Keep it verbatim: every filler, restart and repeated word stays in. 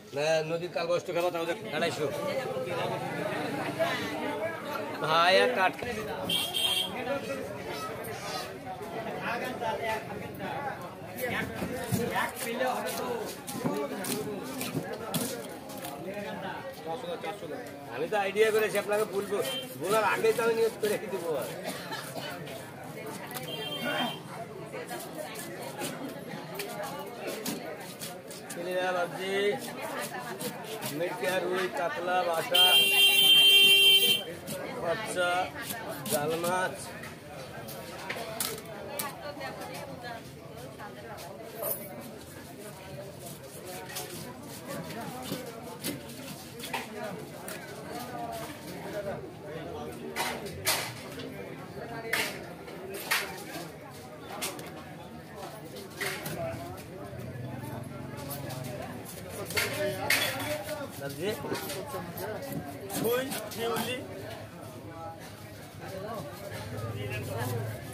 না নদীর কাল বস্তু খাবো তাহলে আড়াইশো ভাই এক কাঠ আমি তো আইডিয়া করেছি আপনাকে বলবো বলার আগেই তো আমি নিয়োগ করে রেখে দেবো ভাবছি মিরকা রুই কাতলা বাটা বাচ্চা জাল মাছ সবজি ছুঁই শিউলি